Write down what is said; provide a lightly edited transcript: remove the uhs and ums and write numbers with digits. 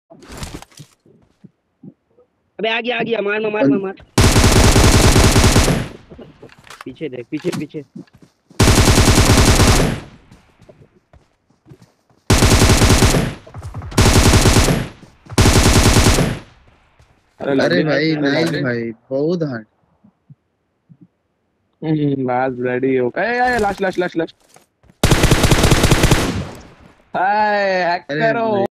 अबे आ गया, मार मार मार और मार मार। पीछे देख, पीछे पीछे। अरे लग अरे गई। भाई अरे लग नाइस गई। भाई, बहुत हार्ड। बस रेडी हो गए। Last last last last. हाय हैक अरे करो। भाई